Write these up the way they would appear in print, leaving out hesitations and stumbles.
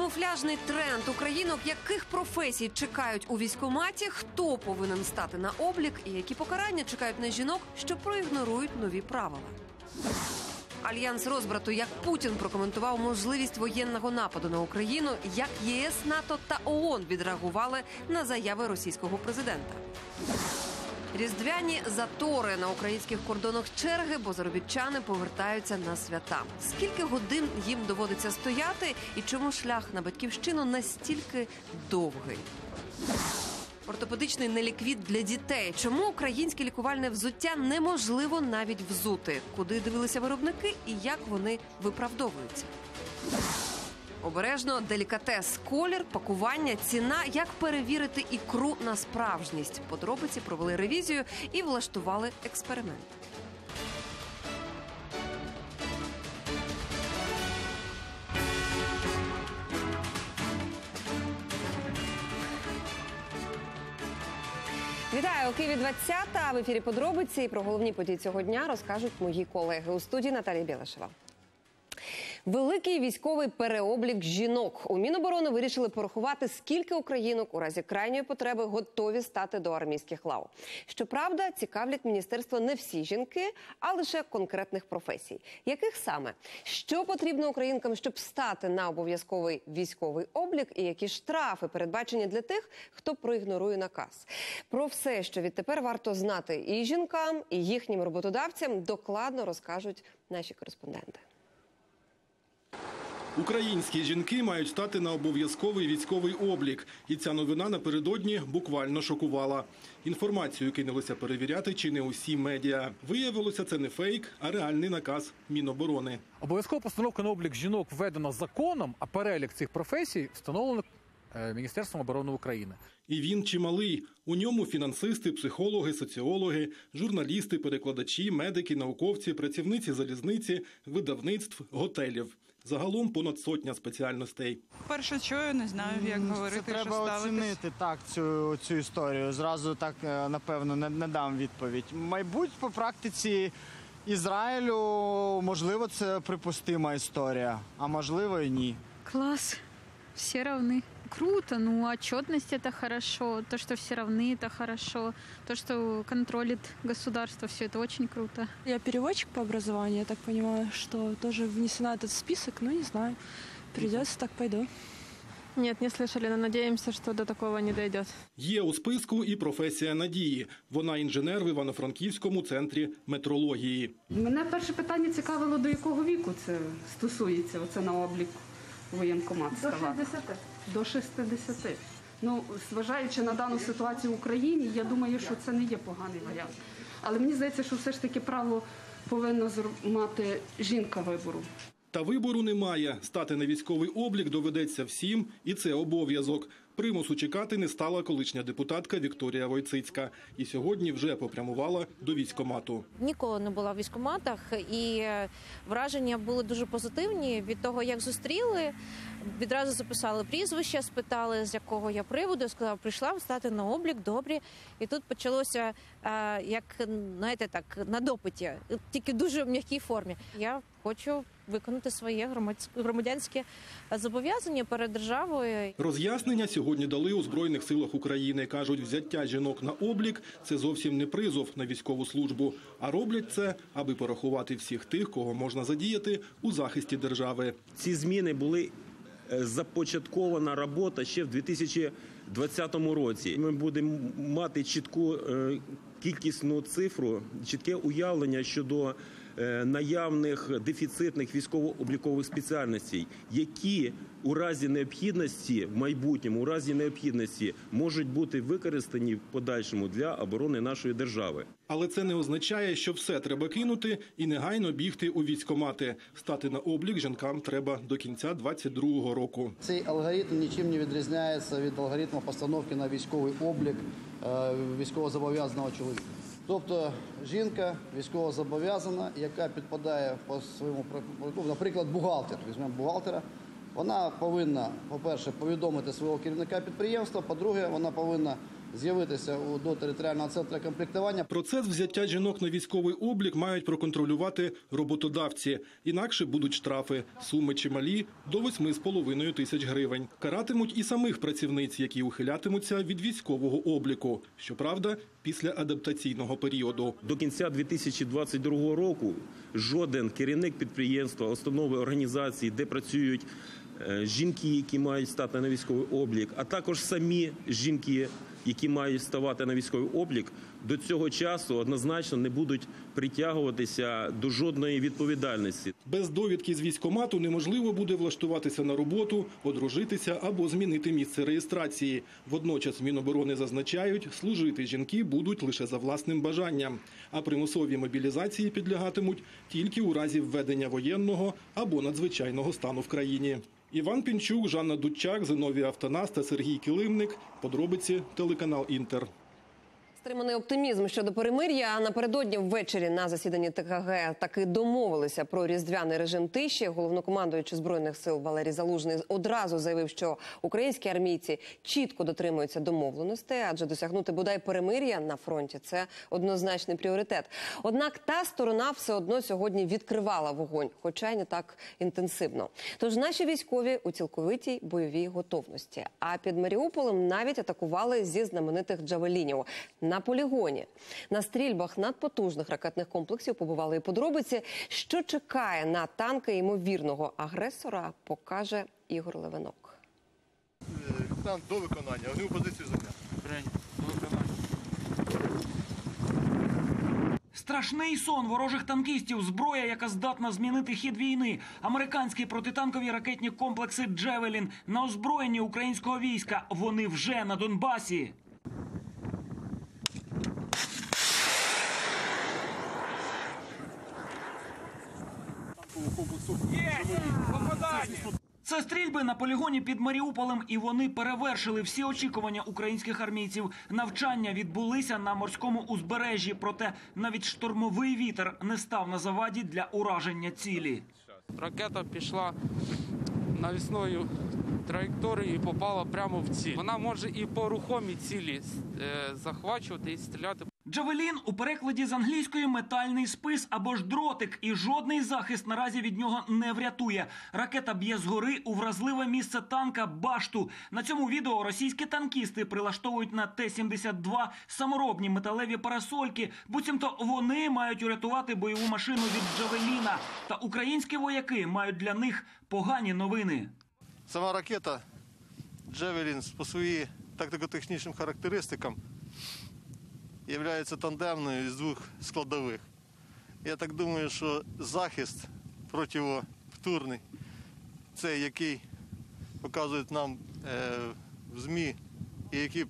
Камуфляжний тренд українок, яких професій чекають у військкоматі, хто повинен стати на облік і які покарання чекають на жінок, що проігнорують нові правила. Альянс розбрату, як Путін прокоментував можливість воєнного нападу на Україну, як ЄС, НАТО та ООН відреагували на заяви російського президента. Різдвяні затори на українських кордонах, черги, бо заробітчани повертаються на свята. Скільки годин їм доводиться стояти і чому шлях на батьківщину настільки довгий? Ортопедичний неліквід для дітей. Чому українське лікувальне взуття неможливо навіть взути? Куди дивилися виробники і як вони виправдовуються? Обережно, делікатес, колір, пакування, ціна, як перевірити ікру на справжність. Подробиці провели ревізію і влаштували експеримент. Вітаю! У Києві 20-та. В ефірі подробиці. І про головні події цього дня розкажуть мої колеги. У студії Наталія Білашева. Великий військовий переоблік жінок. У Міноборони вирішили порахувати, скільки українок у разі крайньої потреби готові стати до армійських лав. Щоправда, цікавлять міністерство не всі жінки, а лише конкретних професій. Яких саме? Що потрібно українкам, щоб стати на обов'язковий військовий облік? І які штрафи передбачені для тих, хто проігнорує наказ? Про все, що відтепер варто знати і жінкам, і їхнім роботодавцям, докладно розкажуть наші кореспонденти. Українські жінки мають стати на обов'язковий військовий облік. І ця новина напередодні буквально шокувала. Інформацію кинулися перевіряти чи не усі медіа. Виявилося, це не фейк, а реальний наказ Міноборони. Обов'язкова постановка на облік жінок введена законом, а перелік цих професій встановлено Міністерством оборони України. І він чималий. У ньому фінансисти, психологи, соціологи, журналісти, перекладачі, медики, науковці, працівниці залізниці, видавництв, готелів. Загалом понад 100 спеціальностей. Перше чую, не знаю, як говорити, що ставитись. Треба оцінити так цю історію. Зразу так, напевно, не дам відповідь. Мабуть, по практиці Ізраїлю, можливо, це припустима історія, а можливо і ні. Класс. Все равны. Круто, ну отчетность это хорошо, то, что все равны, это хорошо, то, что контролит государство, все это очень круто. Я переводчик по образованию, я так понимаю, что тоже внесена в этот список, ну не знаю, придется, так пойду. Нет, не слышали, но надеемся, что до такого не дойдет. Є у списку і професія Надії. Вона інженер в Івано-Франківському центрі метрології. Мене перше питання цікавило, до якого віку це стосується, оце на облік воєнкомат ставати. До 60. Ну, зважаючи на дану ситуацію в Україні, я думаю, що це не є поганий варіант. Але мені здається, що все ж таки право повинна мати жінка вибору. Та вибору немає. Стати на військовий облік доведеться всім, і це обов'язок. Примусу чекати не стала колишня депутатка Вікторія Войцицька. І сьогодні вже попрямувала до військкомату. Ніколи не була в військкоматах, і враження були дуже позитивні. Від того, як зустріли, відразу записали прізвище, спитали, з якого я приводу. Я сказала, прийшла стати на облік, добре. І тут почалося, як, знаєте, так, на допиті, тільки в дуже м'якій формі. Я хочу виконати своє громадянське зобов'язання перед державою. Роз'яснення сьогодні дали у Збройних силах України. Кажуть, взяття жінок на облік – це зовсім не призов на військову службу. А роблять це, аби порахувати всіх тих, кого можна задіяти у захисті держави. Ці зміни були започаткована робота ще в 2020 році. Ми будемо мати чітку кількісну цифру, чітке уявлення щодо наявних дефіцитних військово-облікових спеціальностей, які у разі необхідності, в майбутньому, у разі необхідності, можуть бути використані в подальшому для оборони нашої держави. Але це не означає, що все треба кинути і негайно бігти у військкомати. Стати на облік жінкам треба до кінця 2022 року. Цей алгоритм нічим не відрізняється від алгоритму постановки на військовий облік військовозобов'язаного чоловіка. Тобто жінка військовозобов'язана, яка підпадає по своєму, наприклад, бухгалтер, візьмемо бухгалтера, вона повинна, по-перше, повідомити свого керівника підприємства, по-друге, вона повинна з'явитися до територіального центру комплектування. Процес взяття жінок на військовий облік мають проконтролювати роботодавці. Інакше будуть штрафи. Суми чималі – до 8,5 тисяч гривень. Каратимуть і самих працівниць, які ухилятимуться від військового обліку. Щоправда, після адаптаційного періоду. До кінця 2022 року жоден керівник підприємства, установи, організації, де працюють жінки, які мають стати на військовий облік, а також самі жінки, які мають ставати на військовий облік, до цього часу однозначно не будуть притягуватися до жодної відповідальності. Без довідки з військкомату неможливо буде влаштуватися на роботу, одружитися або змінити місце реєстрації. Водночас Міноборони зазначають, служити жінки будуть лише за власним бажанням, а примусовій мобілізації підлягатимуть тільки у разі введення воєнного або надзвичайного стану в країні. Іван Пінчук, Жанна Дудчак, Зиновій Автонас та Сергій Килимник. Подробиці телеканал «Інтер». Стриманий оптимізм щодо перемир'я. Напередодні ввечері на засіданні ТКГ таки домовилися про різдвяний режим тиші. Головнокомандуючий Збройних сил Валерій Залужний одразу заявив, що українські армійці чітко дотримуються домовленостей, адже досягнути бодай перемир'я на фронті – це однозначний пріоритет. Однак та сторона все одно сьогодні відкривала вогонь, хоча й не так інтенсивно. Тож наші військові у цілковитій бойовій готовності. А під Маріуполем навіть атакували зі знаменитих джавелінів. На полігоні. На стрільбах надпотужних ракетних комплексів побували і подробиці. Що чекає на танки ймовірного агресора, покаже Ігор Левинок. Капітан, до виконання. Огневу позицію земля. Страшний сон ворожих танкістів, зброя, яка здатна змінити хід війни. Американські протитанкові ракетні комплекси «Джевелін» на озброєнні українського війська. Вони вже на Донбасі. Це стрільби на полігоні під Маріуполем, і вони перевершили всі очікування українських армійців. Навчання відбулися на морському узбережжі, проте навіть штормовий вітер не став на заваді для ураження цілі. Ракета пішла навісною траєкторією і попала прямо в ціль. Вона може і по рухомій цілі захвачувати і стріляти. Джавелін у перекладі з англійської метальний спис або ж дротик, і жодний захист наразі від нього не врятує. Ракета б'є згори у вразливе місце танка башту. На цьому відео російські танкісти прилаштовують на Т-72 саморобні металеві парасольки, буцімто вони мають урятувати бойову машину від Джавеліна. Та українські вояки мають для них погані новини. Сама ракета «Джевелін» по своїм тактико-технічним характеристикам є тандемною з двох складових. Я так думаю, що захист противовтурний, цей, який показують нам в ЗМІ і який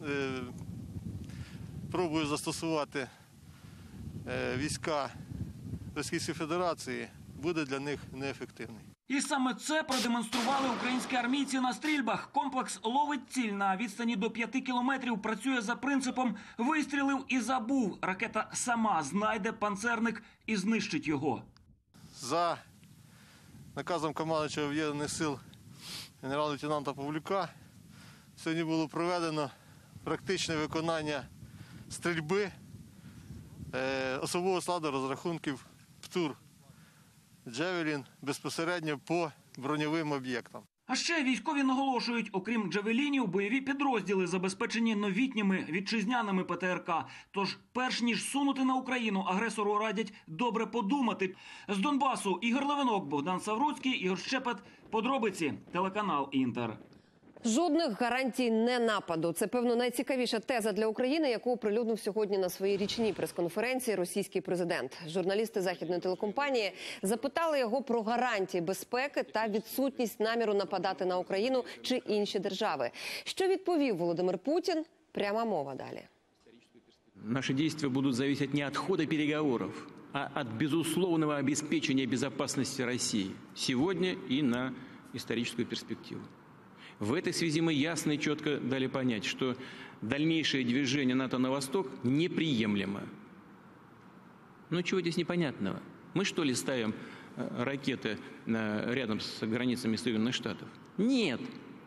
пробують застосувати війська Російської Федерації, буде для них неефективний. І саме це продемонстрували українські армійці на стрільбах. Комплекс ловить ціль на відстані до 5 кілометрів, працює за принципом «вистрілив і забув». Ракета сама знайде панцерник і знищить його. За наказом командувача Об'єднаних сил генерал-лейтенанта Павлюка сьогодні було проведено практичне виконання стрільби особового складу розрахунків ПТУР «Джевелін» безпосередньо по броньовим об'єктам. А ще військові наголошують, окрім «Джавелінів», бойові підрозділи забезпечені новітніми вітчизняними ПТРК. Тож, перш ніж сунути на Україну, агресору радять добре подумати. З Донбасу Ігор Левинок, Богдан Савруцький, Ігор Щепет. Подробиці. Телеканал «Інтер». Жодних гарантій не нападу. Це, певно, найцікавіша теза для України, яку оприлюднив сьогодні на своїй річній прес-конференції російський президент. Журналісти західної телекомпанії запитали його про гарантії безпеки та відсутність наміру нападати на Україну чи інші держави. Що відповів Володимир Путін? Пряма мова далі. Наши действия будут зависеть не от хода переговоров, а от безусловного обеспечения безопасности России сегодня и на историческую перспективу. В этой связи мы ясно и четко дали понять, что дальнейшее движение НАТО на восток неприемлемо. Ну чего здесь непонятного? Мы что ли ставим ракеты рядом с границами Соединенных Штатов? Нет.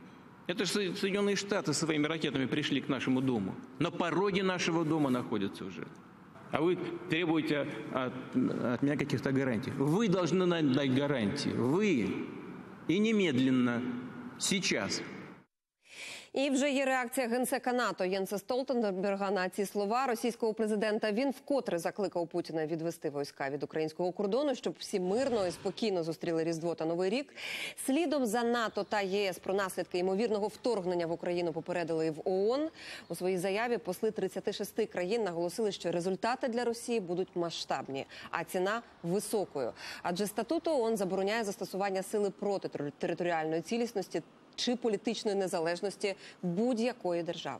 Это же Соединенные Штаты своими ракетами пришли к нашему дому. На пороге нашего дома находятся уже. А вы требуете от меня каких-то гарантий. Вы должны нам дать гарантии. Вы. И немедленно. Сейчас. І вже є реакція генсека НАТО Єнса Столтенберга на ці слова російського президента. Він вкотре закликав Путіна відвести війська від українського кордону, щоб всі мирно і спокійно зустріли Різдво та Новий рік. Слідом за НАТО та ЄС про наслідки ймовірного вторгнення в Україну попередили і в ООН. У своїй заяві посли 36 країн наголосили, що результати для Росії будуть масштабні, а ціна високою. Адже статут ООН забороняє застосування сили проти територіальної цілісності чи політичної незалежності будь-якої держави.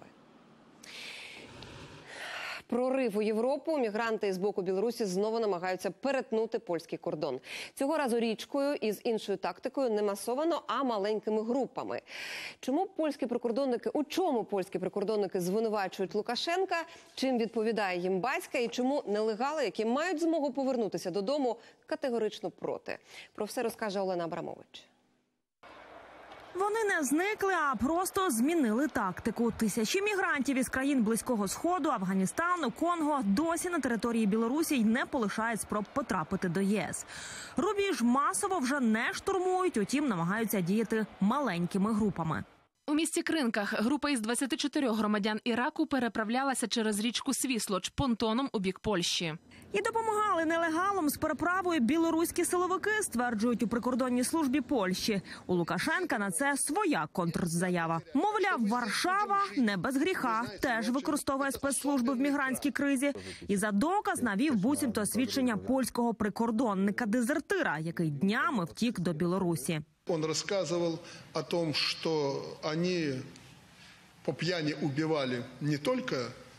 Прорив у Європу. Мігранти з боку Білорусі знову намагаються перетнути польський кордон. Цього разу річкою і з іншою тактикою не масовано, а маленькими групами. У чому польські прикордонники звинувачують Лукашенка, чим відповідає їм батька і чому нелегали, які мають змогу повернутися додому, категорично проти. Про все розкаже Олена Абрамович. Вони не зникли, а просто змінили тактику. Тисячі мігрантів із країн Близького Сходу, Афганістану, Конго досі на території Білорусі й не полишають спроб потрапити до ЄС. Рубіж масово вже не штурмують, утім намагаються діяти маленькими групами. У місті Кринках група із 24 громадян Іраку переправлялася через річку Свіслоч понтоном у бік Польщі. І допомагали нелегалам з переправою білоруські силовики, стверджують у прикордонній службі Польщі. У Лукашенка на це своя контрзаява. Мовляв, Варшава не без гріха, теж використовує спецслужби в мігрантській кризі. І за доказ навів буцімто свідчення польського прикордонника-дезертира, який днями втік до Білорусі. Он рассказывал о том, что они по пьяни убивали не только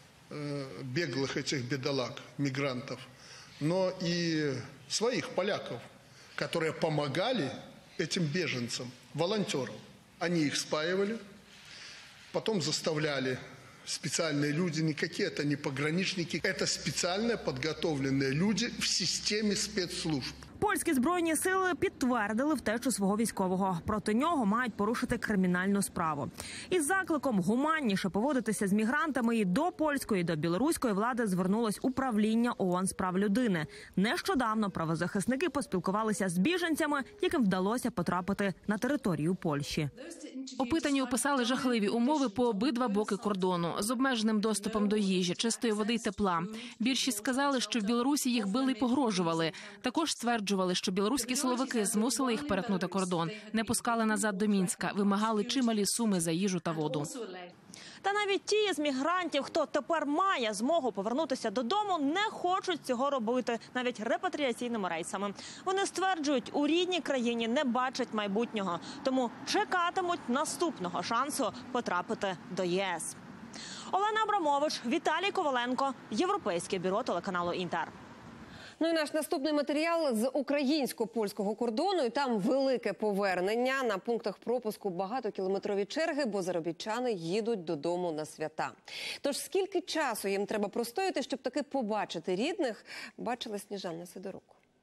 беглых этих бедолаг, мигрантов, но и своих поляков, которые помогали этим беженцам, волонтерам. Они их спаивали, потом заставляли специальные люди, никакие это не пограничники, это специально подготовленные люди в системе спецслужб. Польські збройні сили підтвердили втечу свого військового. Проти нього мають порушити кримінальну справу. Із закликом гуманніше поводитися з мігрантами і до польської, і до білоруської влади звернулось управління ООН з прав людини. Нещодавно правозахисники поспілкувалися з біженцями, яким вдалося потрапити на територію Польщі. Опитані описали жахливі умови по обидва боки кордону з обмеженим доступом до їжі, чистої води й тепла. Більшість сказали, що в Білорусі їх били й погрожували. Також стверджували, що білоруські силовики змусили їх перетнути кордон, не пускали назад до Мінська, вимагали чималі суми за їжу та воду. Та навіть ті з мігрантів, хто тепер має змогу повернутися додому, не хочуть цього робити, навіть репатріаційними рейсами. Вони стверджують, у рідній країні не бачать майбутнього, тому чекатимуть наступного шансу потрапити до ЄС. Олена Абрамович, Віталій Коваленко, Європейське бюро телеканалу «Інтер». Ну і наш наступний матеріал з українсько-польського кордону. І там велике повернення. На пунктах пропуску багатокілометрові черги, бо заробітчани їдуть додому на свята. Тож скільки часу їм треба простояти, щоб таки побачити рідних, бачила Сніжана Сидорук.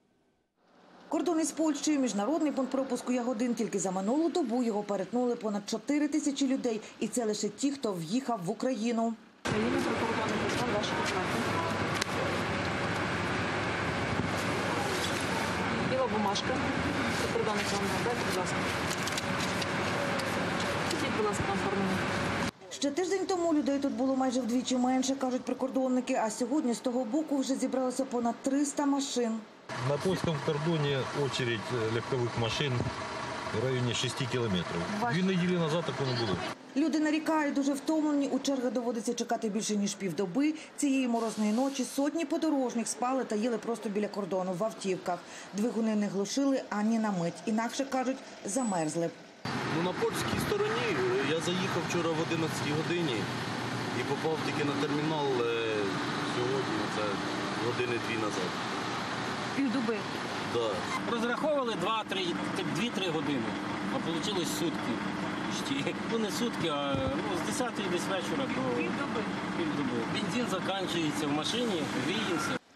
Кордон із Польщею, міжнародний пункт пропуску Ягодин. Тільки за минулу добу його перетнули понад 4 тисячі людей. І це лише ті, хто в'їхав в Україну. Біла бумажка. Прикордонник вам дайте, будь ласка. Ідіть, будь ласка, оформлення. Ще тиждень тому людей тут було майже вдвічі менше, кажуть прикордонники, а сьогодні з того боку вже зібралося понад 300 машин. На польському кордоні очередь легкових машин в районі 6 кілометрів. 2 неділі назад такого не було. Люди нарікають, дуже втомлені, у черги доводиться чекати більше ніж півдоби. Цієї морозної ночі сотні подорожніх спали та їли просто біля кордону в автівках. Двигуни не глушили ані на мить, інакше, кажуть, замерзли. На польській стороні я заїхав вчора в 11 годині і попав тільки на термінал сьогодні, це години-дві назад. Півдоби? Так. Розраховували 2-3 години, а вийшло сутки. Ну не сутки, а з 10 десь вечора до півдоби. Бензин закінчується в машині, гріємося.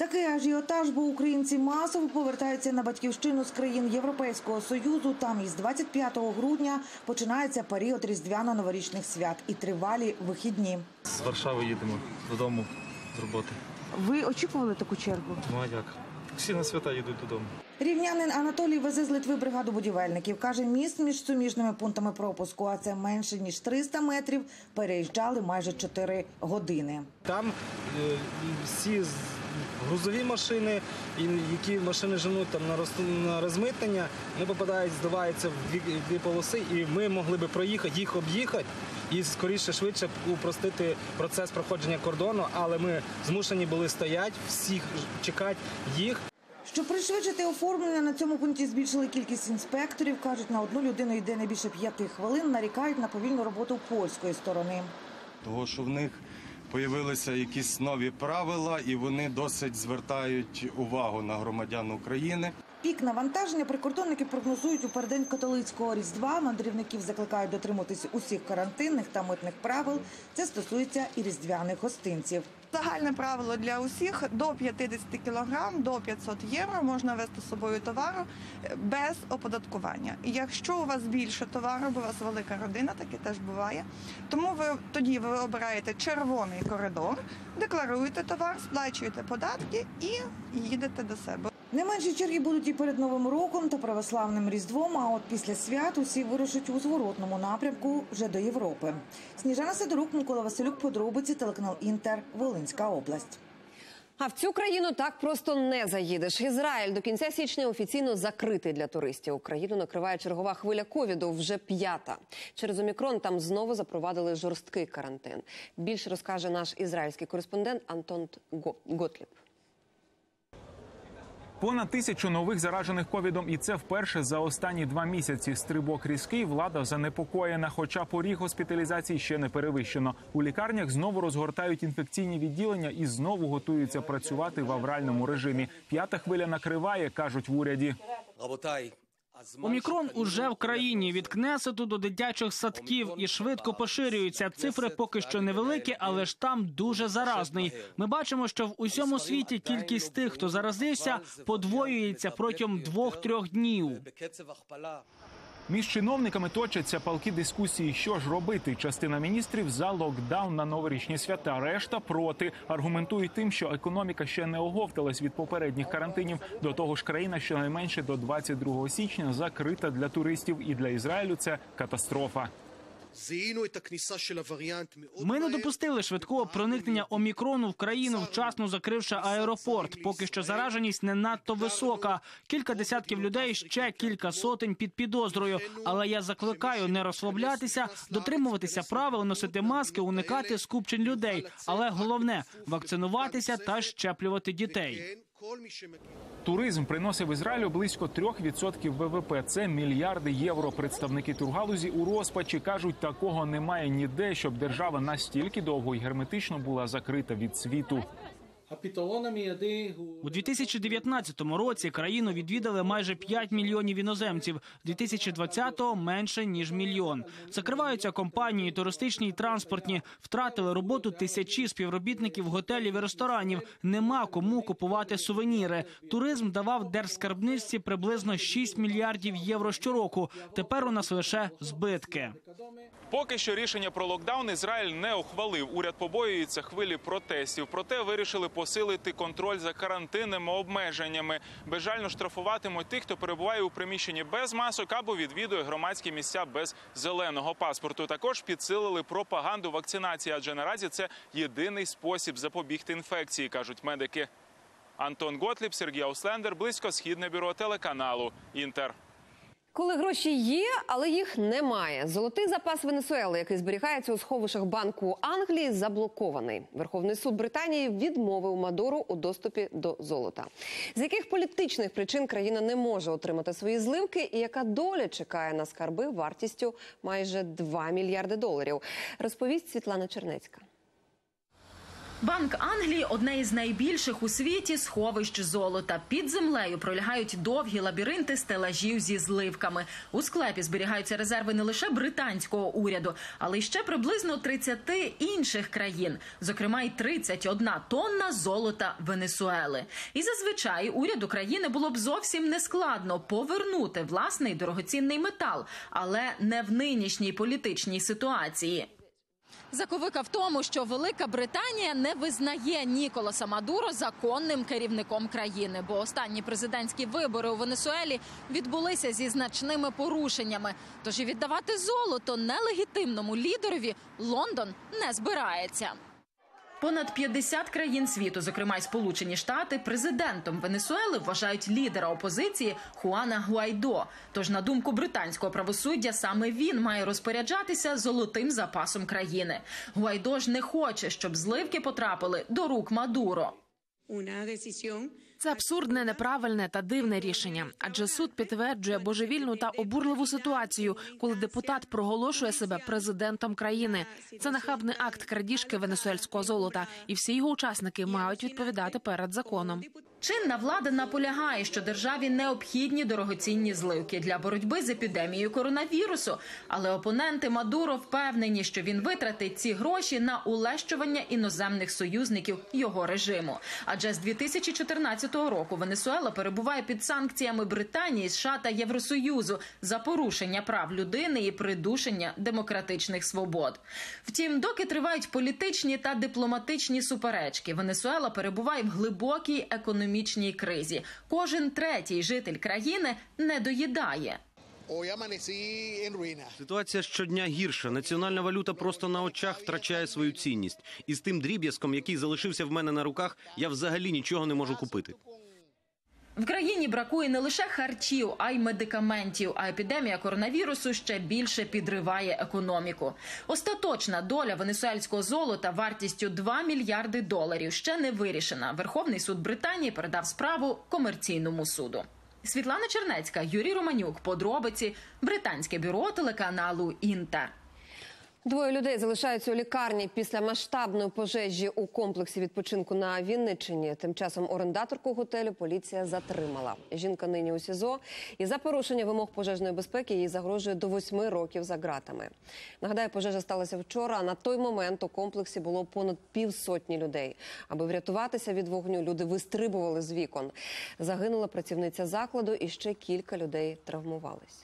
Такий ажіотаж, бо українці масово повертаються на батьківщину з країн Європейського Союзу. Там із 25 грудня починається період різдвяно-новорічних свят і тривалі вихідні. З Варшави їдемо додому з роботи. Ви очікували таку чергу? Ну а як? Всі на свята їдуть додому. Рівнянин Анатолій везе з Литви бригаду будівельників. Каже, міст між суміжними пунктами пропуску, а це менше ніж 300 метрів, переїжджали майже 4 години. Там всі грузові машини, які машини женуть там на розмитнення, вони попадають, здаваються в дві полоси, і ми могли би проїхати, їх об'їхати і скоріше, швидше упростити процес проходження кордону, але ми змушені були стояти, всіх чекати їх. Щоб пришвидшити оформлення, на цьому пункті збільшили кількість інспекторів. Кажуть, на одну людину йде не більше 5 хвилин, нарікають на повільну роботу польської сторони. Того, що в них появилися якісь нові правила і вони досить звертають увагу на громадян України. Пік навантаження прикордонники прогнозують у переддень католицького Різдва. Мандрівників закликають дотримуватися усіх карантинних та митних правил. Це стосується і різдвяних гостинців. Загальне правило для усіх – до 50 кг, до 500 євро можна вести з собою товару без оподаткування. І якщо у вас більше товару, бо у вас велика родина, таке теж буває, тому тоді ви обираєте червоний коридор, декларуєте товар, сплачуєте податки і їдете до себе. Не менші черги будуть і перед Новим роком та православним Різдвом, а от після свят усі вирушать у зворотному напрямку вже до Європи. Сніжана Сидорук, Микола Василюк, подробиці, телеканал Інтер, Волинська область. А в цю країну так просто не заїдеш. Ізраїль до кінця січня офіційно закритий для туристів. Україну накриває чергова хвиля ковіду, вже 5-та. Через омікрон там знову запровадили жорсткий карантин. Більше розкаже наш ізраїльський кореспондент Антон Готліб. Понад 1000 нових заражених ковідом, і це вперше за останні 2 місяці. Стрибок різкий, влада занепокоєна, хоча поріг госпіталізації ще не перевищено. У лікарнях знову розгортають інфекційні відділення і знову готуються працювати в авральному режимі. 5-та хвиля накриває, кажуть в уряді. Омікрон уже в країні. Від Кнесету до дитячих садків і швидко поширюються. Цифри поки що невеликі, але ж там дуже заразний. Ми бачимо, що в усьому світі кількість тих, хто заразився, подвоюється протягом 2-3 днів. Між чиновниками точаться палкі дискусії, що ж робити. Частина міністрів за локдаун на новорічні свята, решта проти. Аргументують тим, що економіка ще не оговталась від попередніх карантинів. До того ж, країна щонайменше до 22 січня закрита для туристів, і для Ізраїлю це катастрофа. Ми не допустили швидкого проникнення омікрону в країну, вчасно закривши аеропорт. Поки що зараженість не надто висока. Кілька десятків людей, ще кілька сотень під підозрою. Але я закликаю не розслаблятися, дотримуватися правил, носити маски, уникати скупчень людей. Але головне – вакцинуватися та щеплювати дітей. Туризм приносив Ізраїлю близько 3% ВВП. Це мільярди євро. Представники тургалузі у розпачі кажуть, такого немає ніде, щоб держава настільки довго і герметично була закрита від світу. У 2019 році країну відвідали майже 5 мільйонів іноземців, 2020-го – менше, ніж 1 мільйон. Закриваються компанії, туристичні і транспортні, втратили роботу тисячі співробітників готелів і ресторанів, нема кому купувати сувеніри. Туризм давав держскарбничці приблизно 6 мільярдів євро щороку, тепер у нас лише збитки. Поки що рішення про локдаун Ізраїль не ухвалив. Уряд побоюється хвилі протестів. Проте вирішили посилити контроль за карантинними обмеженнями. Безжально штрафуватимуть тих, хто перебуває у приміщенні без масок або відвідує громадські місця без зеленого паспорту. Також підсилили пропаганду вакцинації, адже наразі це єдиний спосіб запобігти інфекції, кажуть медики. Антон Готліб, Сергій Ауслендер, Близькосхідне бюро телеканалу «Інтер». Коли гроші є, але їх немає. Золотий запас Венесуели, який зберігається у сховищах Банку Англії, заблокований. Верховний суд Британії відмовив Мадуру у доступі до золота. З яких політичних причин країна не може отримати свої зливки і яка доля чекає на скарби вартістю майже $2 мільярди, розповість Світлана Чернецька. Банк Англії – одне із найбільших у світі сховищ золота. Під землею пролягають довгі лабіринти стелажів зі зливками. У склепі зберігаються резерви не лише британського уряду, але й ще приблизно 30 інших країн. Зокрема, й 31 тонна золота Венесуели. І зазвичай уряду країни було б зовсім нескладно повернути власний дорогоцінний метал, але не в нинішній політичній ситуації. Заковика в тому, що Велика Британія не визнає Ніколаса Мадуро законним керівником країни, бо останні президентські вибори у Венесуелі відбулися зі значними порушеннями. Тож і віддавати золото нелегітимному лідерові Лондон не збирається. Понад 50 країн світу, зокрема й Сполучені Штати, президентом Венесуели вважають лідера опозиції Хуана Гуайдо. Тож, на думку британського правосуддя, саме він має розпоряджатися золотим запасом країни. Гуайдо ж не хоче, щоб зливки потрапили до рук Мадуро. Це абсурдне, неправильне та дивне рішення. Адже суд підтверджує божевільну та обурливу ситуацію, коли депутат проголошує себе президентом країни. Це нахабний акт крадіжки венесуельського золота, і всі його учасники мають відповідати перед законом. Чинна влада наполягає, що державі необхідні дорогоцінні зливки для боротьби з епідемією коронавірусу. Але опоненти Мадуро впевнені, що він витратить ці гроші на улещування іноземних союзників його режиму. Адже з 2014 року Венесуела перебуває під санкціями Британії, США та Євросоюзу за порушення прав людини і придушення демократичних свобод. Втім, доки тривають політичні та дипломатичні суперечки, Венесуела перебуває в глибокій економічній кризі. Кожен третій житель країни не доїдає. Ситуація щодня гірша. Національна валюта просто на очах втрачає свою цінність. І з тим дріб'язком, який залишився в мене на руках, я взагалі нічого не можу купити. В країні бракує не лише харчів, а й медикаментів, а епідемія коронавірусу ще більше підриває економіку. Остаточна доля венесуельського золота вартістю $2 мільярди ще не вирішена. Верховний суд Британії передав справу комерційному суду. Світлана Чернецька, Юрій Романюк. Подробиці. Британське бюро телеканалу «Інтер». 2 людей залишаються у лікарні після масштабної пожежі у комплексі відпочинку на Вінниччині. Тим часом орендаторку готелю поліція затримала. Жінка нині у СІЗО, і за порушення вимог пожежної безпеки їй загрожує до 8 років за ґратами. Нагадаю, пожежа сталася вчора, а на той момент у комплексі було понад 50 людей. Аби врятуватися від вогню, люди вистрибували з вікон. Загинула працівниця закладу, і ще кілька людей травмувались.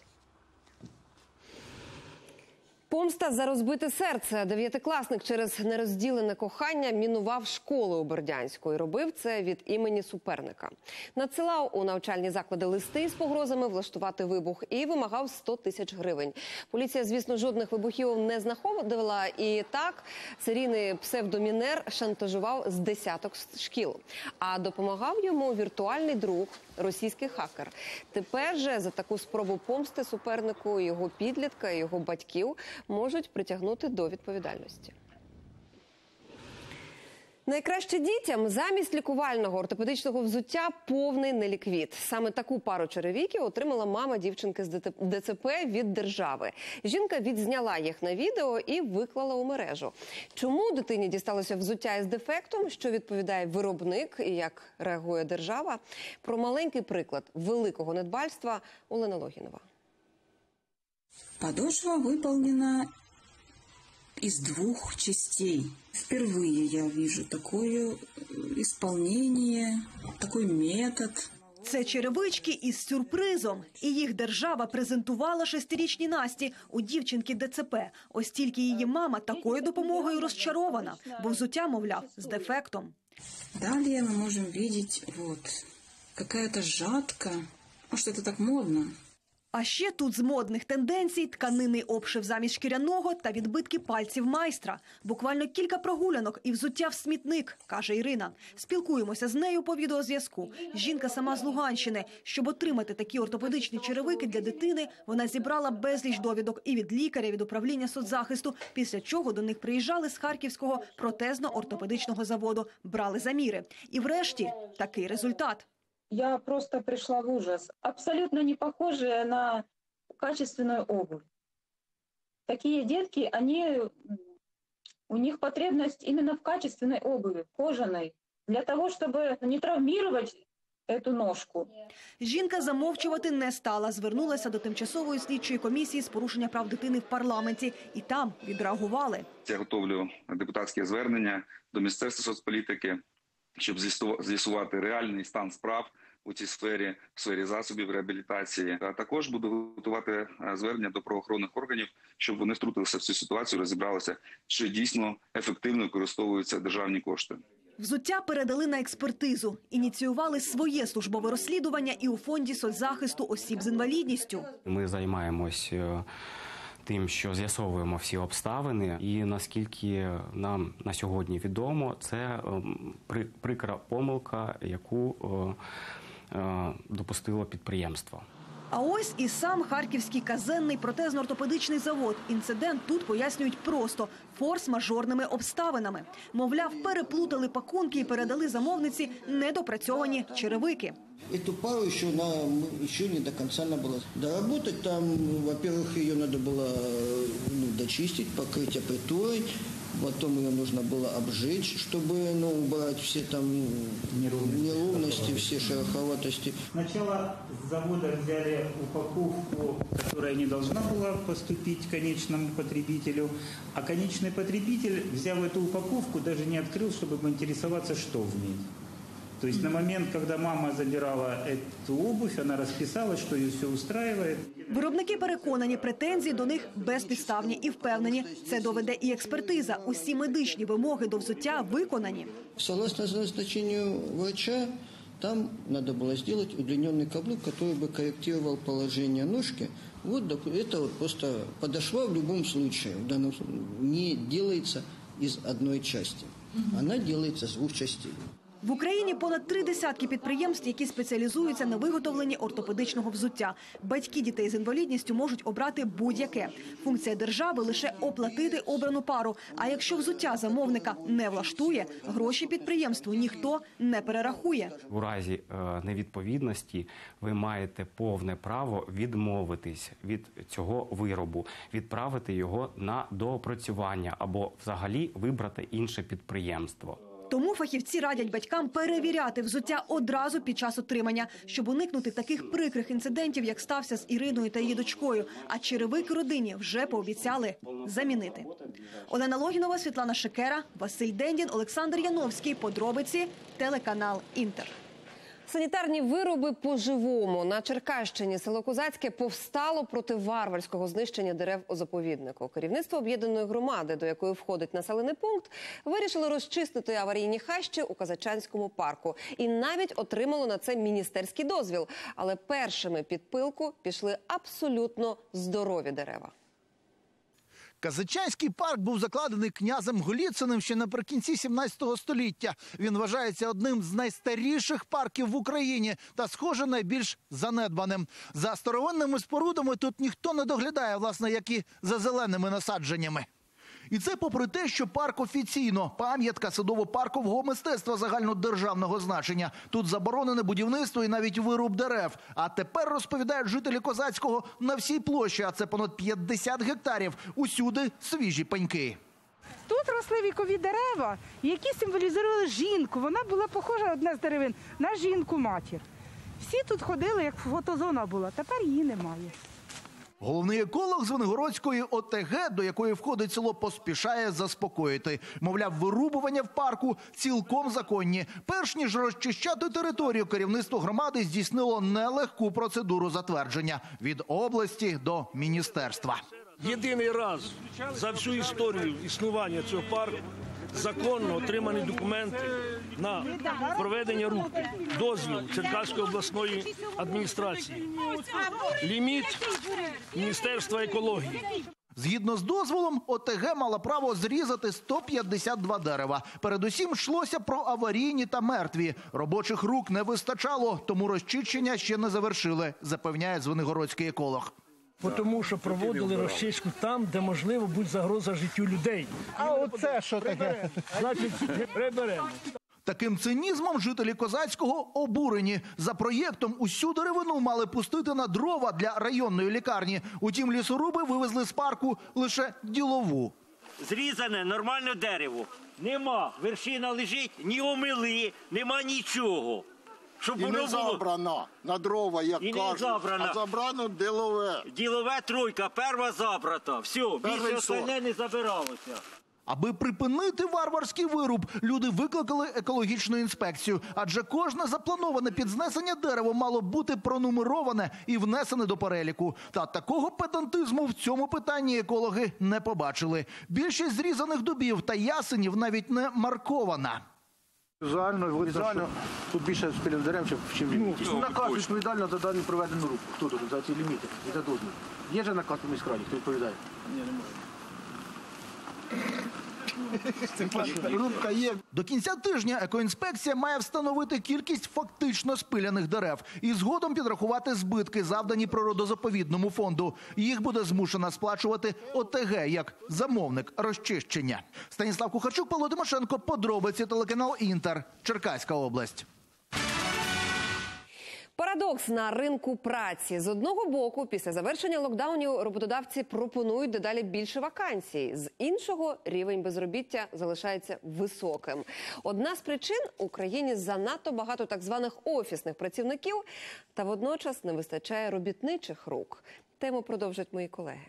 Помста за розбите серце. 9-класник через нерозділене кохання мінував школу у Бердянську і робив це від імені суперника. Надсилав у навчальні заклади листи з погрозами влаштувати вибух і вимагав 100 тисяч гривень. Поліція, звісно, жодних вибухів не знаходила, і так серійний псевдомінер шантажував з десяток шкіл. А допомагав йому віртуальний друг, російський хакер. Тепер же за таку спробу помсти супернику його підлітка і його батьків можуть притягнути до відповідальності. Найкраще дітям замість лікувального ортопедичного взуття повний неліквід. Саме таку пару черевиків отримала мама дівчинки з ДЦП від держави. Жінка відзняла їх на відео і виклала у мережу. Чому дитині дісталося взуття із дефектом, що відповідає виробник і як реагує держава? Про маленький приклад великого недбальства Олена Логінова. Подошва выполнена из 2 частей. Впервые я вижу такое исполнение, такой метод. Це черевички із сюрпризом. І їх держава презентувала 6-річній Насті у дівчинки ДЦП. Ось тільки її мама такою допомогою розчарована, бо взуття, мовляв, з дефектом. Далі ми можемо бачити, вот, какая-то жатка. Може, це так модно? А ще тут з модних тенденцій тканинний обшив замість шкіряного та відбитки пальців майстра. Буквально кілька прогулянок і взуття в смітник, каже Ірина. Спілкуємося з нею по відеозв'язку. Жінка сама з Луганщини. Щоб отримати такі ортопедичні черевики для дитини, вона зібрала безліч довідок і від лікаря, від управління соцзахисту, після чого до них приїжджали з Харківського протезно-ортопедичного заводу, брали заміри. І врешті такий результат. Я просто пришла в ужас. Абсолютно не похожие на качественную обувь. Такие детки, они У них потребность именно в качественной обуви, кожаной, для того, чтобы не травмировать эту ножку. Жінка замовчувати не стала. Звернулася до тимчасової слідчої комісії з порушення прав дитини в парламенті. І там відреагували. Я готовлю депутатське звернення до Міністерства соцполітики, щоб з'ясувати реальний стан справ у цій сфері, в сфері засобів реабілітації. А також буду готувати звернення до правоохоронних органів, щоб вони втрутилися в цю ситуацію, розібралися, чи дійсно ефективно використовуються державні кошти. Взуття передали на експертизу. Ініціювали своє службове розслідування і у Фонді соцзахисту осіб з інвалідністю. Ми займаємось тим, що з'ясовуємо всі обставини. І наскільки нам на сьогодні відомо, це прикра помилка, яку допустило підприємство. А ось і сам Харківський казенний протезно-ортопедичний завод. Інцидент тут пояснюють просто – форс-мажорними обставинами. Мовляв, переплутали пакунки і передали замовниці недопрацьовані черевики. Эту пару еще не до конца надо было доработать. Там, во-первых, ее надо было дочистить, покрыть аппетурой. Потом ее нужно было обжечь, чтобы убрать все там неровности, все шероховатости. Сначала с завода взяли упаковку, которая не должна была поступить конечному потребителю, а конечный потребитель, взяв эту упаковку, даже не открыл, чтобы поинтересоваться, что в ней. То есть на момент, когда мама забирала эту обувь, она расписалась, что ее все устраивает. Виробники переконані, претензії до них безпідставні і впевнені. Це доведе і експертиза. Усі медичні вимоги до взуття виконані. Согласно назначению врача, там надо было сделать удлиненный каблук, который бы корректировал положение ножки. Вот это вот просто подошва в любом случае. В данном случае не делается из одной части. Она делается с двух частей. В Україні понад 30 підприємств, які спеціалізуються на виготовленні ортопедичного взуття. Батьки дітей з інвалідністю можуть обрати будь-яке. Функція держави – лише оплатити обрану пару. А якщо взуття замовника не влаштує, гроші підприємству ніхто не перерахує. У разі невідповідності ви маєте повне право відмовитись від цього виробу, відправити його на доопрацювання або взагалі вибрати інше підприємство. Тому фахівці радять батькам перевіряти взуття одразу під час отримання, щоб уникнути таких прикрих інцидентів, як стався з Іриною та її дочкою. А черевики родині вже пообіцяли замінити. Олена Логінова, Світлана Шикера, Василь Дендін, Олександр Яновський. Подробиці, телеканал «Інтер». Санітарні вироби по-живому. На Черкащині село Козацьке повстало проти варварського знищення дерев у заповіднику. Керівництво об'єднаної громади, до якої входить населений пункт, вирішило розчистити аварійні хащі у Казачанському парку. І навіть отримало на це міністерський дозвіл. Але першими під пилку пішли абсолютно здорові дерева. Казачанський парк був закладений князем Голіциним ще наприкінці 17 століття. Він вважається одним з найстаріших парків в Україні та, схоже, найбільш занедбаним. За старовинними спорудами тут ніхто не доглядає, власне, як і за зеленими насадженнями. І це попри те, що парк офіційно пам'ятка садово-паркового мистецтва загальнодержавного значення. Тут заборонене будівництво і навіть вируб дерев. А тепер, розповідають жителі Козацького, на всій площі, а це понад 50 гектарів, усюди свіжі пеньки. Тут росли вікові дерева, які символізували жінку. Вона була похожа, одна з деревин, на жінку-матір. Всі тут ходили, як фотозона була, тепер її немає. Головний еколог Звенигородської ОТГ, до якої входить село, поспішає заспокоїти. Мовляв, вирубування в парку цілком законні. Перш ніж розчищати територію, керівництво громади здійснило нелегку процедуру затвердження – від області до міністерства. Єдиний раз за всю історію існування цього парку законно отримані документи на проведення руху, дозвіл Черкаської обласної адміністрації, ліміт Міністерства екології. Згідно з дозволом, ОТГ мала право зрізати 152 дерева. Передусім йшлося про аварійні та мертві. Робочих рук не вистачало, тому розчищення ще не завершили, запевняє звенигородський еколог. Тому що проводили розчистку там, де, можливо, буде загроза життю людей. А оце що таке? Значить, приберемо. Таким цинізмом жителі Козацького обурені. За проєктом усю деревину мали пустити на дрова для районної лікарні. Утім, лісоруби вивезли з парку лише ділову. зрізане нормальне дерево. Нема, вершина лежить, ні омили, нема нічого. Щоб І воно не забрано на дрова, як і кажуть, не забрано. а забрано ділове. Ділове тройка, перша забрата. Все, більше остальне не забиралося. Аби припинити варварський вируб, люди викликали екологічну інспекцію. Адже кожне заплановане підзнесення дерева мало бути пронумероване і внесене до переліку. Та такого педантизму в цьому питанні екологи не побачили. Більшість зрізаних дубів та ясенів навіть не маркована. Візуально тут більше спилів дерев, чим лімітів. Наказ відповідально за дану проведену рубку. Хто тут за ці ліміти? І за дозвіл. Є же наказ по міськраді, хто відповідає? Ні, немає. Рубка є. До кінця тижня екоінспекція має встановити кількість фактично спиляних дерев і згодом підрахувати збитки, завдані природозаповідному фонду. Їх буде змушена сплачувати ОТГ як замовник розчищення. Станіслав Кухарчук, Павло Тимошенко, подробиці, телеканал Інтер, Черкаська область. Парадокс на ринку праці. З одного боку, після завершення локдаунів роботодавці пропонують дедалі більше вакансій. З іншого, рівень безробіття залишається високим. Одна з причин – у країні занадто багато так званих офісних працівників, та водночас не вистачає робітничих рук. Тему продовжать мої колеги.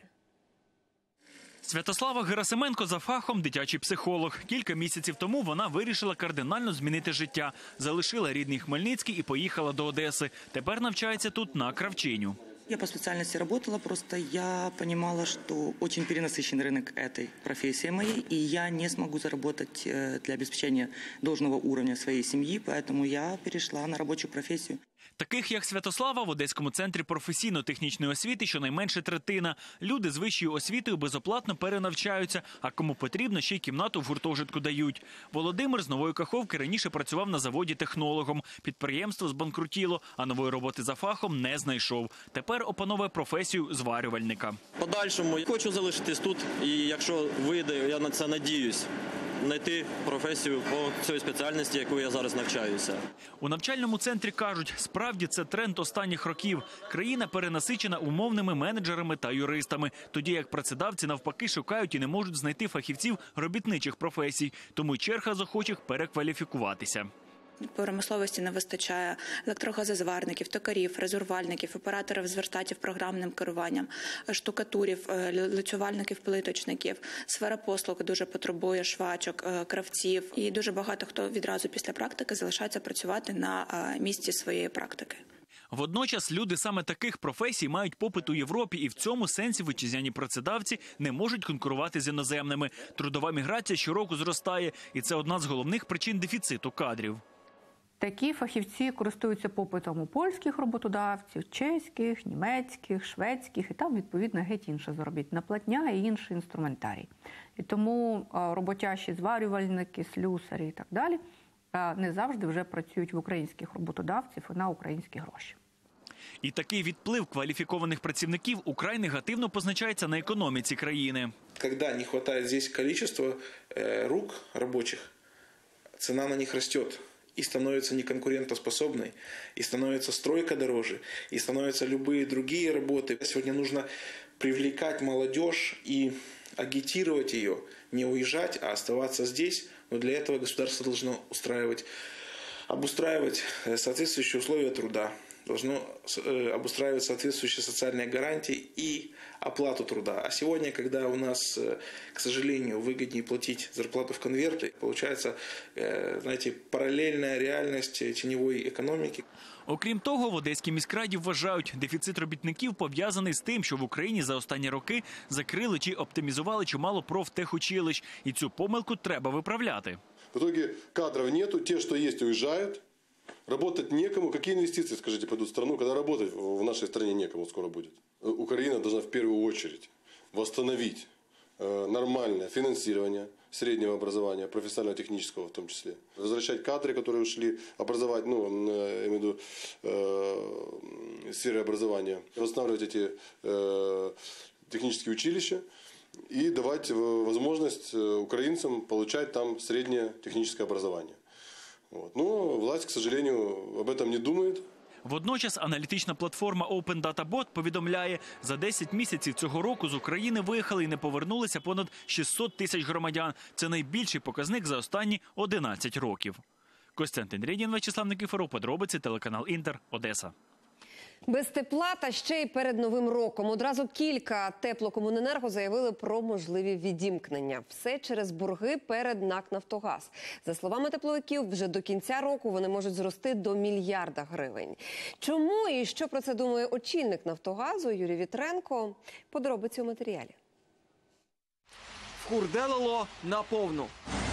Святослава Герасименко за фахом дитячий психолог. Кілька місяців тому вона вирішила кардинально змінити життя. Залишила рідний Хмельницький і поїхала до Одеси. Тепер навчається тут на кравчиню. Я по специальности работала, просто я понимала, что очень перенасыщен рынок этой профессии моей, и я не смогу заработать для обеспечения должного уровня своей семьи, поэтому я перешла на рабочую профессию. Таких, як Святослава, в Одеському центрі професійно-технічної освіти щонайменше третина. Люди з вищою освітою безоплатно перенавчаються, а кому потрібно, ще й кімнату в гуртожитку дають. Володимир з Нової Каховки раніше працював на заводі технологом. Підприємство збанкрутіло, а нової роботи за фахом не знайшов. Тепер опановує професію зварювальника. Подальшому хочу залишитись тут, і якщо вийде, я на це надіюсь, знайти професію по цій спеціальності, яку я зараз навчаюся. У навчальному центрі кажуть, справді це тренд останніх років. Країна перенасичена умовними менеджерами та юристами, тоді як працедавці навпаки шукають і не можуть знайти фахівців робітничих професій. Тому черга з охочих перекваліфікуватися. Промисловості не вистачає електрогазозварників, токарів, резурвальників, операторів з верстатів програмним керуванням, штукатурів, лицювальників, плиточників. Сфера послуг дуже потребує швачок, кравців. І дуже багато хто відразу після практики залишається працювати на місці своєї практики. Водночас люди саме таких професій мають попит у Європі, і в цьому сенсі вітчизняні працедавці не можуть конкурувати з іноземними. Трудова міграція щороку зростає, і це одна з головних причин дефіциту кадрів. Такі фахівці користуються попитом у польських роботодавців, чеських, німецьких, шведських, і там, відповідно, геть інша заробітна платня і інший інструментарій. І тому роботящі зварювальники, слюсарі і так далі не завжди вже працюють в українських роботодавців і на українські гроші. І такий відплив кваліфікованих працівників украй негативно позначається на економіці країни. Коли не вистачає здесь количества рук робочих, ціна на них росте. И становится неконкурентоспособной, и становится стройка дороже, и становятся любые другие работы. Сегодня нужно привлекать молодежь и агитировать ее, не уезжать, а оставаться здесь. Но для этого государство должно обустраивать соответствующие условия труда, должно обустраивать соответствующие социальные гарантии и оплату труда. А сегодня, когда у нас, к сожалению, выгоднее платить зарплату в конверты, получается, знаете, параллельная реальность теневой економіки. Окрім того, в Одеській міськраді вважають, дефіцит робітників пов'язаний з тим, що в Україні за останні роки закрили чи оптимізували чимало профтехучилищ. І цю помилку треба виправляти. В итоге кадров нету, те, что есть, уезжают. Работать некому. Какие инвестиции, скажите, пойдут в страну, когда работать в нашей стране некому скоро будет? Украина должна в первую очередь восстановить нормальное финансирование среднего образования, профессионально-технического в том числе. Возвращать кадры, которые ушли, образовать, я имею в виду, сферы образования. Восстанавливать эти технические училища и давать возможность украинцам получать там среднее техническое образование. Но власть, к сожалению, об этом не думает. Водночас аналітична платформа Open Data Bot повідомляє, за 10 місяців цього року з України виїхали і не повернулися понад 600 тисяч громадян. Це найбільший показник за останні 11 років. Костянтин Рєдін, Вячеслав Никифоров, подробиці, телеканал Інтер, Одеса. Без тепла та ще й перед Новим роком. Одразу кілька теплокомуненерго заявили про можливі відімкнення. Все через борги перед НАК «Нафтогаз». За словами тепловиків, вже до кінця року вони можуть зрости до мільярда гривень. Чому і що про це думає очільник «Нафтогазу» Юрій Вітренко? Подробиці у матеріалі. Вхурделило наповну.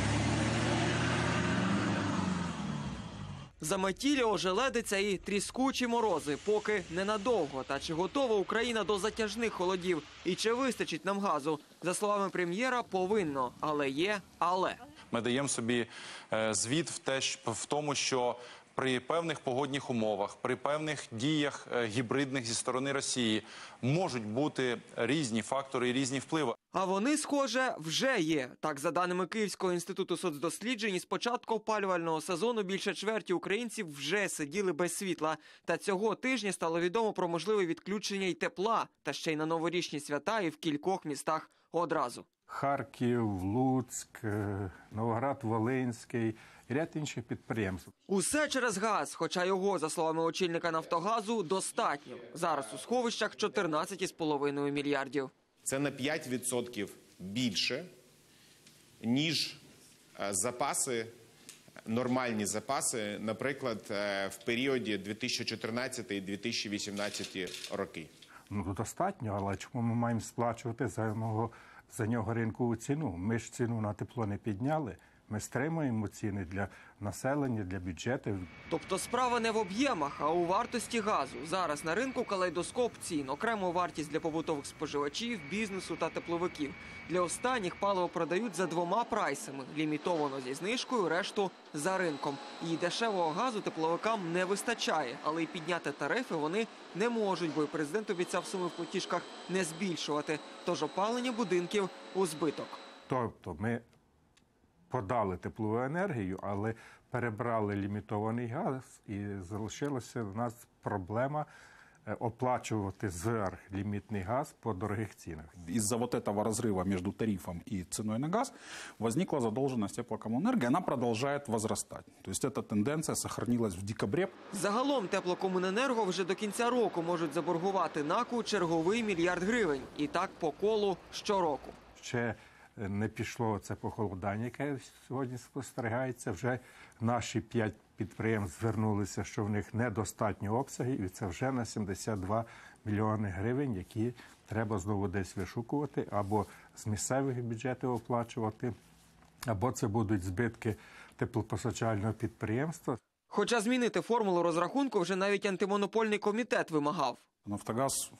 Заметілі, ожеледиця і тріскучі морози. Поки ненадовго. Та чи готова Україна до затяжних холодів? І чи вистачить нам газу? За словами прем'єра, повинно. Але є але. Ми даємо собі звіт в тому, що при певних погодних умовах, при певних діях гібридних зі сторони Росії можуть бути різні фактори і різні впливи. А вони, схоже, вже є. Так, за даними Київського інституту соцдосліджень, з початку опалювального сезону більше чверті українців вже сиділи без світла. Та цього тижня стало відомо про можливе відключення й тепла, та ще й на новорічні свята і в кількох містах одразу. Харків, Луцьк, Новоград-Волинський і ряд інших підприємств. Усе через газ, хоча його, за словами очільника «Нафтогазу», достатньо. Зараз у сховищах 14,5 мільярдів. Це на 5% більше, ніж запаси, нормальні запаси, наприклад, в періоді 2014-2018 роки. Ну, достатньо, але чому ми маємо сплачувати за нього ринкову ціну? Ми ж ціну на тепло не підняли. Ми стримуємо ціни для населення, для бюджету. Тобто справа не в об'ємах, а у вартості газу. Зараз на ринку калейдоскоп цін. Окрему вартість для побутових споживачів, бізнесу та тепловиків. Для останніх паливо продають за двома прайсами. Лімітовано зі знижкою, решту за ринком. І дешевого газу тепловикам не вистачає. Але й підняти тарифи вони не можуть, бо й президент обіцяв суми в платіжках не збільшувати. Тож опалення будинків у збиток. Тобто ми подали теплову енергію, але перебрали лімітований газ, і залишилася в нас проблема оплачивать сверхлимитный газ по дорогих ценах. Из-за вот этого разрыва между тарифом и ценой на газ возникла задолженность теплокоммунэнерго, она продолжает возрастать. То есть эта тенденция сохранилась в декабре. Загалом теплокомуненерго вже до кінця року можуть заборгувати НАКу черговий мільярд гривень. І так по колу щороку. Ще не пішло це похолодання, яке сьогодні спостерігається. Вже наші 5 підприємств звернулися, що в них недостатньо обсягів, і це вже на 72 мільйони гривень, які треба знову десь вишукувати, або з місцевих бюджетів оплачувати, або це будуть збитки теплопостачального підприємства. Хоча змінити формулу розрахунку вже навіть антимонопольний комітет вимагав. «Нафтогаз»,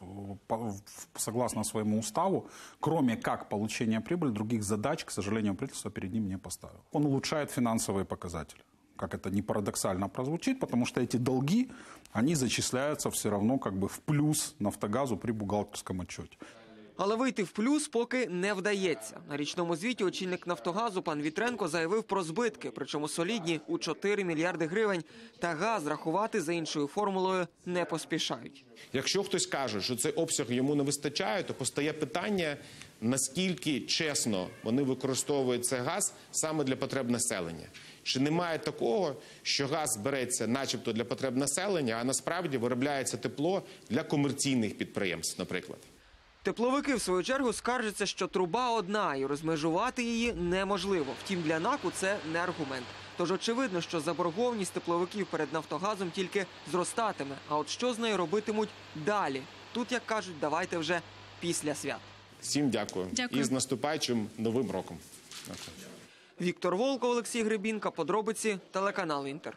согласно своему уставу, кроме как получения прибыли, других задач, к сожалению, правительство перед ним не поставило. Он улучшает финансовые показатели. Как это не парадоксально прозвучит, потому что эти долги, они зачисляются все равно как бы в плюс «Нафтогазу» при бухгалтерском отчете. Але вийти в плюс поки не вдається. На річному звіті очільник «Нафтогазу» пан Вітренко заявив про збитки, причому солідні у 4 мільярди гривень. Та газ рахувати за іншою формулою не поспішають. Якщо хтось каже, що цей обсяг йому не вистачає, то постає питання, наскільки чесно вони використовують цей газ саме для потреб населення. Чи немає такого, що газ береться начебто для потреб населення, а насправді виробляється тепло для комерційних підприємств, наприклад. Тепловики, в свою чергу, скаржаться, що труба одна і розмежувати її неможливо. Втім, для НАКу це не аргумент. Тож очевидно, що заборгованість тепловиків перед «Нафтогазом» тільки зростатиме. А от що з нею робитимуть далі? Тут, як кажуть, давайте вже після свят. Всім дякую. І з наступаючим Новим роком. Віктор Волков, Олексій Гребінка. Подробиці, телеканал «Інтер».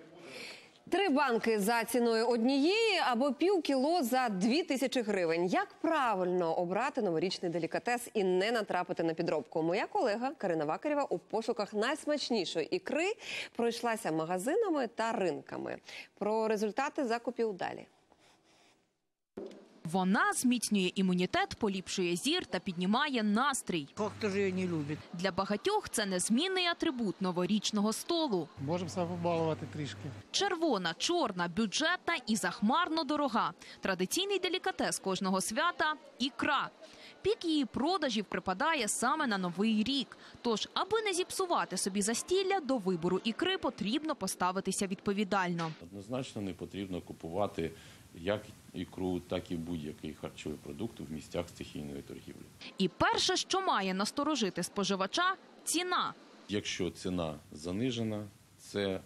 3 банки за ціною однієї або півкіло за 2000 гривень. Як правильно обрати новорічний делікатес і не натрапити на підробку? Моя колега Карина Вакарєва у пошуках найсмачнішої ікри пройшлася магазинами та ринками. Про результати закупів далі. Вона зміцнює імунітет, поліпшує зір та піднімає настрій. Хто ж її не любить? Для багатьох це незмінний атрибут новорічного столу. Можемо себе побалувати трішки. Червона, чорна, бюджетна і захмарно дорога. Традиційний делікатес кожного свята – ікра. Пік її продажів припадає саме на Новий рік. Тож, аби не зіпсувати собі застілля, до вибору ікри потрібно поставитися відповідально. Однозначно не потрібно купувати як ікру, так і будь-який харчовий продукт в місцях стихійної торгівлі. І перше, що має насторожити споживача – ціна. Якщо ціна занижена, це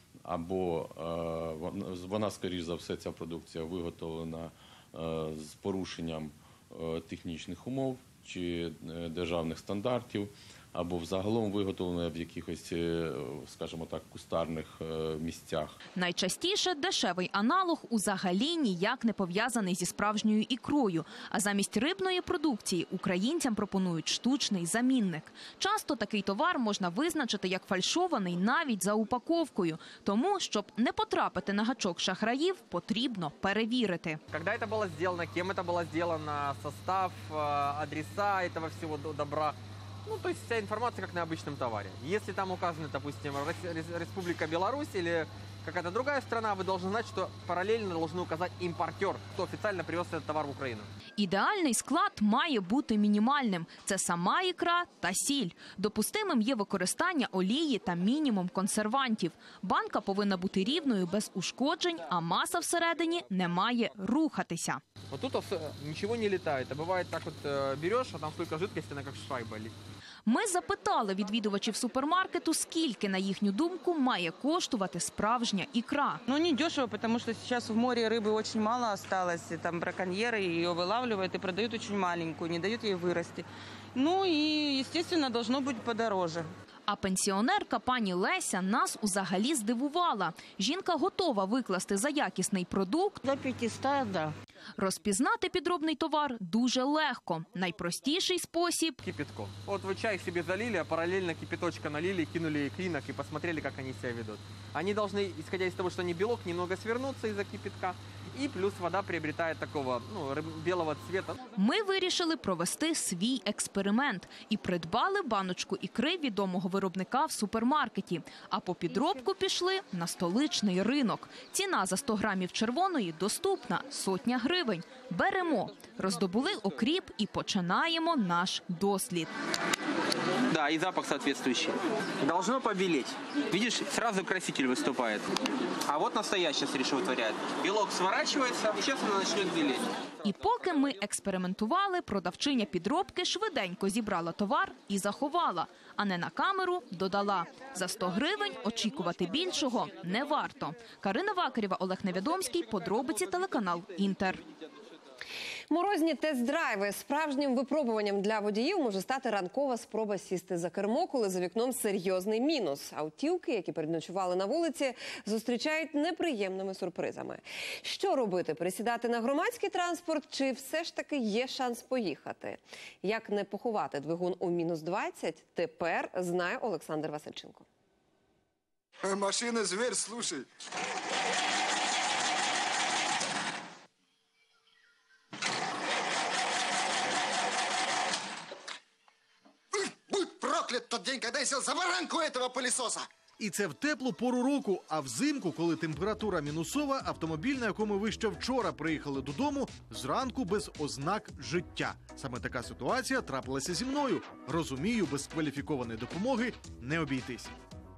або вона, скоріш за все, ця продукція виготовлена з порушенням технічних умов чи державних стандартів, або взагалом виготовлена в якихось, скажімо так, кустарних місцях. Найчастіше дешевий аналог узагалі ніяк не пов'язаний зі справжньою ікрою. А замість рибної продукції українцям пропонують штучний замінник. Часто такий товар можна визначити як фальшований навіть за упаковкою. Тому, щоб не потрапити на гачок шахраїв, потрібно перевірити. Коли це було зроблено, ким це було зроблено, состав, адреса цього всього добра. Ну, то есть вся информация, как на обычном товаре. Если там указано, допустим, Республика Беларусь или какая-то другая страна, вы должны знать, что параллельно должны указать импортер, кто официально привез этот товар в Україну. Ідеальний склад має бути мінімальним. Це сама ікра та сіль. Допустимим є використання олії та мінімум консервантів. Банка повинна бути рівною, без ушкоджень, а маса всередині не має рухатися. Вот тут ничего не летает. А бывает так вот берешь, а там столько жидкости, она как шайба летит. Ми запитали відвідувачів супермаркету, скільки, на їхню думку, має коштувати справжня ікра. Ну, не дешево, потому что сейчас в море рыбы очень мало осталось. И там браконьеры ее вылавливают и продают очень маленькую, не дают ей вырасти. Ну и, естественно, должно быть подороже. А пенсіонерка пані Леся нас узагалі здивувала. Жінка готова викласти за якісний продукт. До 500, да. Розпізнати підробний товар дуже легко. Найпростіший спосіб – кипятком. Вот вы чай себе залили, а параллельно кипяточка налили, кинули икринок и посмотрели, как они себя ведут. Они должны, исходя из того, что они белок, немного свернуться из-за кипятка. І плюс вода приобретає такого білого цвета. Ми вирішили провести свій експеримент і придбали баночку ікри відомого виробника в супермаркеті. А по підробку пішли на столичний ринок. Ціна за 100 грамів червоної доступна – 100 гривень. Беремо, роздобули окріп і починаємо наш дослід. Да, и запах соответствующий. Должно побелеть. Видишь, сразу краситель выступает. А вот настоящее, смотри, что вытворяет. Белок сворачивается, и сейчас она начнет белеть. І поки ми експериментували, продавчиня підробки швиденько зібрала товар і заховала. А не на камеру додала. За 100 гривень очікувати більшого не варто. Карина Вакарєва, Олег Невідомський, подробиці, телеканал «Інтер». Морозні тест-драйви. Справжнім випробуванням для водіїв може стати ранкова спроба сісти за кермо, коли за вікном серйозний мінус. Автівки, які переночували на вулиці, зустрічають неприємними сюрпризами. Що робити? Пересідати на громадський транспорт чи все ж таки є шанс поїхати? Як не поховати двигун у мінус 20? Тепер знає Олександр Васильченко. Машина зверь, слушай. Проклят тот день, когда я сел за баранку этого пылесоса. І це в теплу пору року, а взимку, коли температура мінусова, автомобіль, на якому ви ще вчора приїхали додому, зранку без ознак життя. Саме така ситуація трапилася зі мною. Розумію, без кваліфікованої допомоги не обійтись.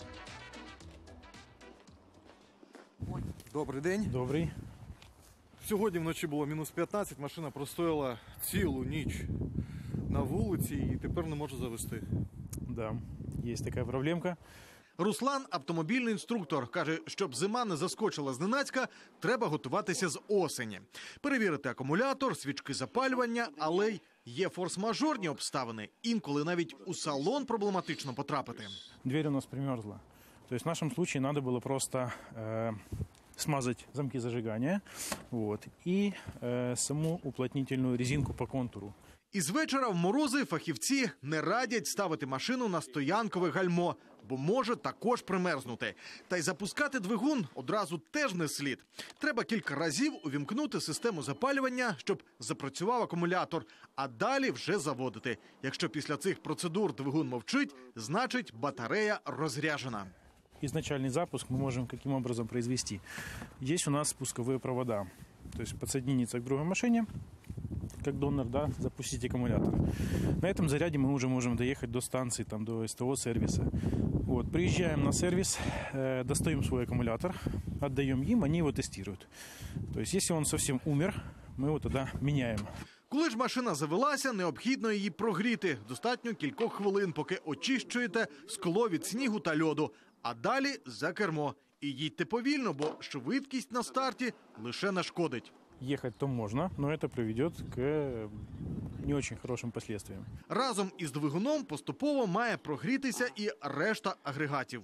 Добрий день. Добрий. Сьогодні вночі було мінус 15, машина простояла цілу ніч на вулиці і тепер не можу завести. Да, є така проблемка. Руслан – автомобільний інструктор. Каже, щоб зима не заскочила зненацька, треба готуватися з осені. Перевірити акумулятор, свічки запалювання, але й є форс-мажорні обставини. Інколи навіть у салон проблематично потрапити. Дверь у нас примерзла. То есть в нашем случае надо было просто смазать замки зажигания и саму уплотнительную резинку по контуру. Із вечора в морози фахівці не радять ставити машину на стоянкове гальмо. бо може також примерзнути. Та й запускати двигун одразу теж не слід. Треба кілька разів увімкнути систему запалювання, щоб запрацював акумулятор, а далі вже заводити. Якщо після цих процедур двигун мовчить, значить батарея розряджена. Изначальный запуск мы можем каким образом произвести? Есть у нас спусковые провода. То есть подсоединиться к другой машине, как донор, да, запустить аккумулятор. На этом заряде мы уже можем доехать до станции, там, до СТО-сервиса. Вот, приезжаем на сервис, достаем свой аккумулятор, отдаем им, они его тестируют. То есть если он совсем умер, мы его тогда меняем. Коли ж машина завелася, необхідно її прогріти. Достатньо кількох хвилин, поки очищуєте скло від снігу та льоду. А далі за кермо. І їдьте повільно, бо швидкість на старті лише нашкодить. Ехать то можно, но это приведет к не очень хорошим последствиям. Разом із двигуном поступово має прогрітися і решта агрегатів.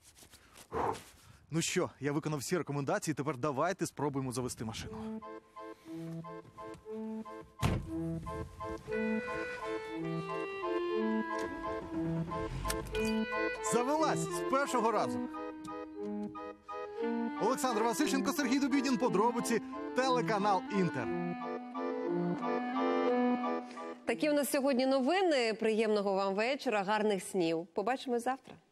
Ну що, я виконав всі рекомендації, тепер давайте спробуємо завести машину. Завелась з першого разу. Олександр Васильченко, Сергій Дубідін, подробиці, телеканал Інтер. Такі у нас сьогодні новини. Приємного вам вечора, гарних снів. Побачимось завтра.